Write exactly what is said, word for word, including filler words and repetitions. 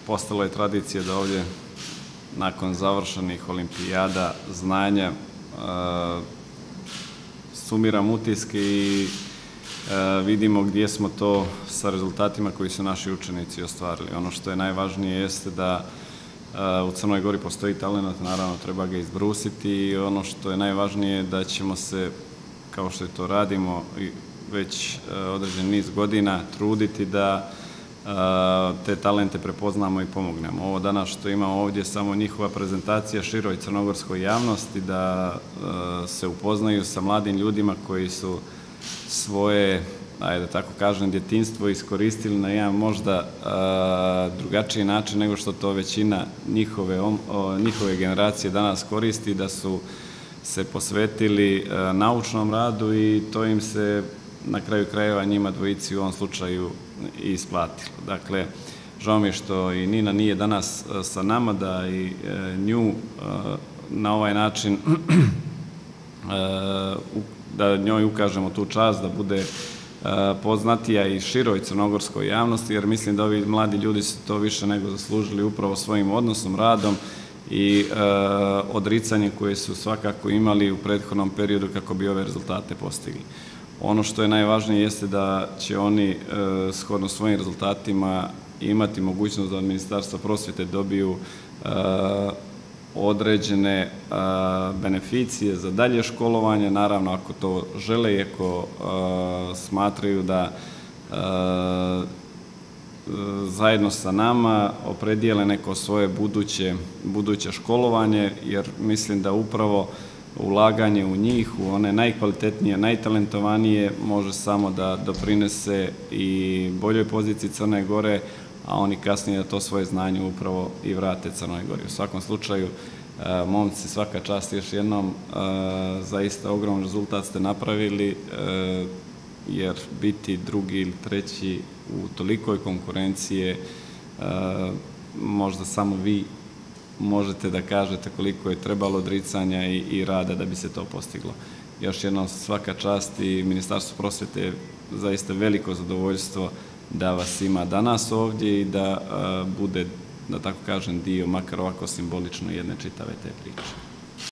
postalo je tradicija da ovdje nakon završenih olimpijada znanja sumiram utiske i vidimo gdje smo to sa rezultatima koji su naši učenici ostvarili. Ono što je najvažnije jeste da u Crnoj Gori postoji talent, naravno treba ga izbrusiti i ono što je najvažnije da ćemo se, kao što je to radimo već određen niz godina, truditi da te talente prepoznamo i pomognemo. Ovo danas što imamo ovdje je samo njihova prezentacija široj crnogorskoj javnosti, da se upoznaju sa mladim ljudima koji su svoje, ajde da tako kažem, djetinjstvo iskoristili na jedan možda drugačiji način nego što to većina njihove generacije danas koristi, da su se posvetili naučnom radu i to im se na kraju krajeva njima dvojici u ovom slučaju i isplatilo. Dakle, žao mi je što i Nina nije danas sa nama, da i nju na ovaj način, da njoj ukažemo tu čast, da bude poznatija i široj crnogorskoj javnosti, jer mislim da ovi mladi ljudi su to više nego zaslužili upravo svojim odnosom, radom i odricanjem koje su svakako imali u prethodnom periodu kako bi ove rezultate postigli. Ono što je najvažnije jeste da će oni shodno svojim rezultatima imati mogućnost da od Ministarstva prosvjete dobiju određene beneficije za dalje školovanje, naravno ako to žele i ako smatraju da zajedno sa nama opredijele neko svoje buduće školovanje, jer mislim da upravo ulaganje u njih, u one najkvalitetnije, najtalentovanije, može samo da doprinese i boljoj poziciji Crne Gore, a oni kasnije da to svoje znanje upravo i vrate Crnoj Gori. U svakom slučaju, momci, svaka čast još jednom, zaista ogroman rezultat ste napravili, jer biti drugi ili treći u tolikoj konkurencije, možda samo vi možete da kažete koliko je trebalo odricanja i rada da bi se to postiglo. Još jednom svaka čast i Ministarstvo prosvjete je zaista veliko zadovoljstvo da vas ima danas ovdje i da bude, da tako kažem, dio, makar ovako simbolično, jedne čitave te priče.